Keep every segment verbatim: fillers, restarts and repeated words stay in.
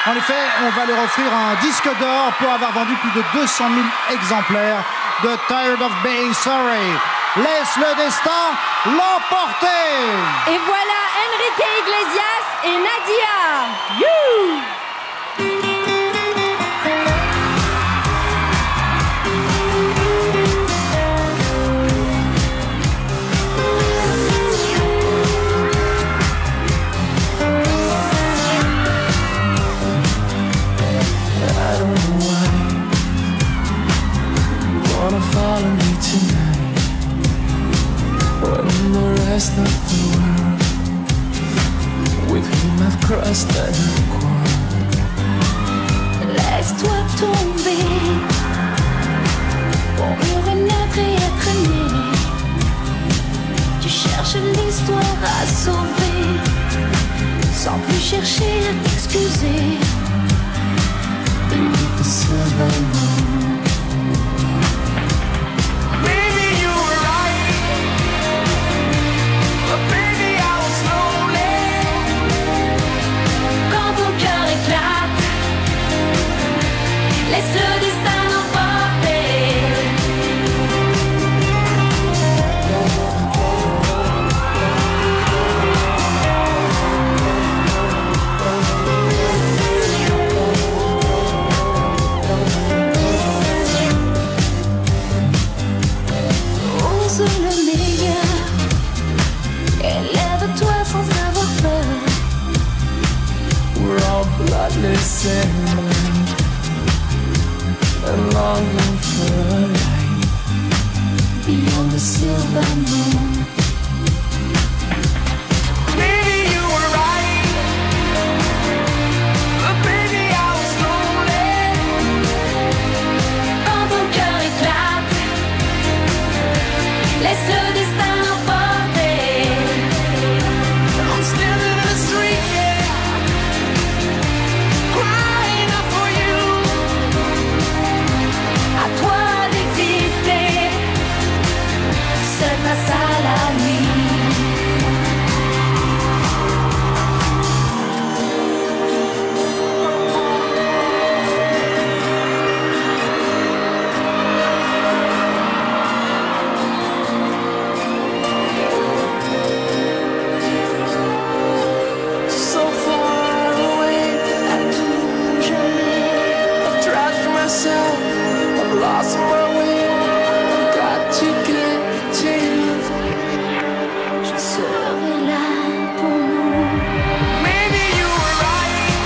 En effet, on va leur offrir un disque d'or pour avoir vendu plus de deux cent mille exemplaires de Tired of Being Sorry. Laisse le destin l'emporter. Et voilà Enrique Iglesias et Nadia. You. Follow me tonight when the rest of the world with whom I've crossed and quarreled. Laisse-toi tomber pour mieux renaître et être aimé. Tu cherches l'histoire à sauver sans plus chercher à t'excuser. Beneath the silver moon. Laisse le destin l'emporter. Ose le meilleur, élève-toi sans avoir peur. We're all bloodless and blind and longing for a light beyond the silver moon. Maybe you were right, but baby I was lonely. Quand ton cœur éclate, laisse le destin l'emporter. I'm standing in the street, yeah, crying out for you. À toi d'exister, seul face à la nuit. So far away, À tout jamais, I've trapped myself, I've lost my way. I've got to get to you. je serai là pour nous. Maybe you were right,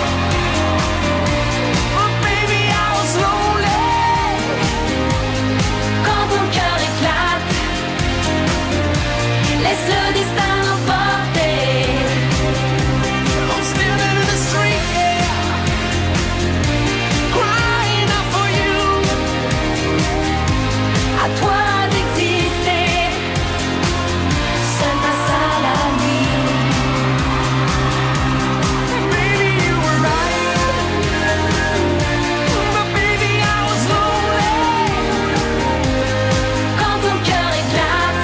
but baby I was lonely. Quand ton cœur éclate, laisse le destin l'emporter. I'm standing in the street, yeah, crying out for you. À toi d'exister, seul face à la nuit. Baby you were right, but baby I was lonely. Quand ton cœur éclate,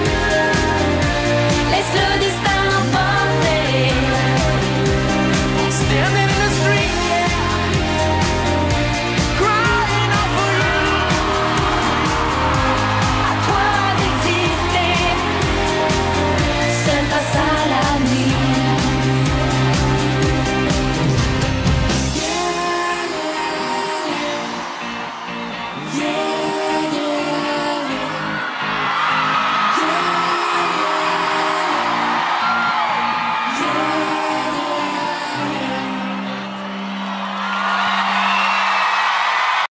laisse le destin l'emporter. I'm standing in the street, yeah, crying out for you. À toi d'exister, seul face à la nuit. Yeah,